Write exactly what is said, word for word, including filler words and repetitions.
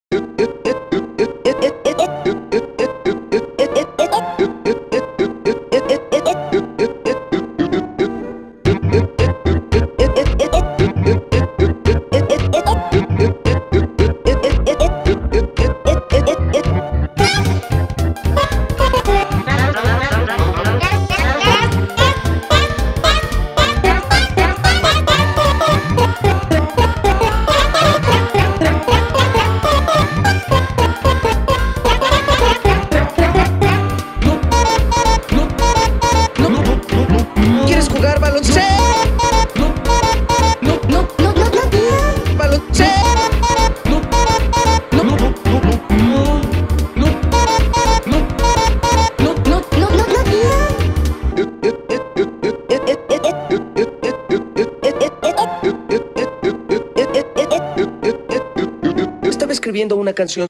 ¿Quieres jugar baloncesto? No, no, no, no, no, no. Baloncesto. No, no, no, no, no, no, no, no, no, no. Estaba escribiendo una canción